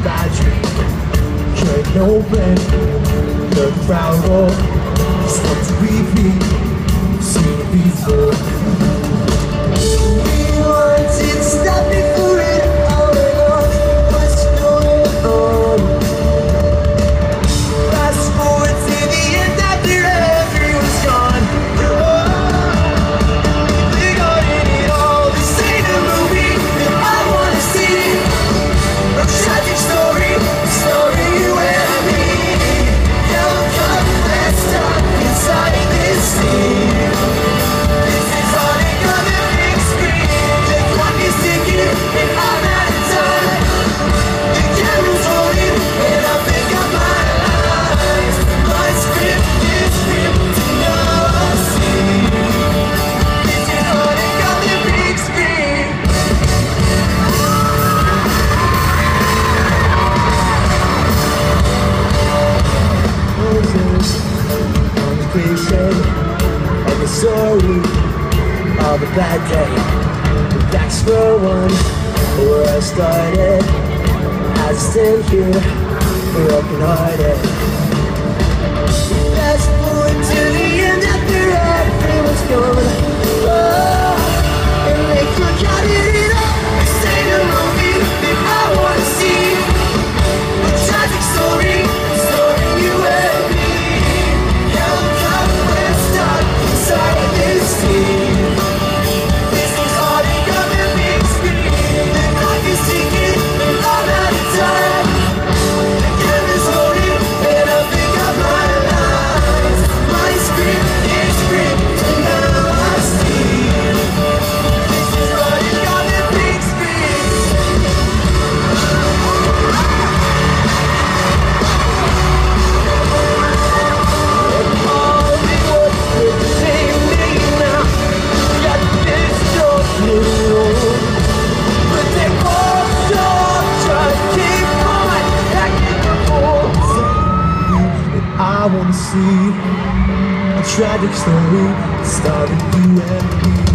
bad dream. Can't open the crowd roll. Just want to repeat, seen it before. We wanted to stop before it all went on. What's going on? Fast forward to the end after everyone's gone. We got in it all. This ain't a movie that I wanna see. A tragic story, a story you and me. Hell come, let's stop inside this scene. This is Heartache on the big screen. The clock is ticking and I'm out of time. The camera's rolling and I think of my lines. My script is ripped and now I see. This is Heartache on the big screen. Of the story of a bad day. Back square one, where I started. As I stand here, broken hearted. Fast forward to the end after everyone's gone. Oh, and they forgot it all. This ain't a movie that I wanna see. A tragic story, a story you and me. This is Heartache on the big screen. The clock is ticking and I'm out of time. The camera's rolling and I think of my lines. My script is ripped and now I see. This is Heartache on the big screen. Hollywood could save me now. Got this joke, but they all try to keep on acting the fool. Something that I wanna see, a tragic story starting you and me.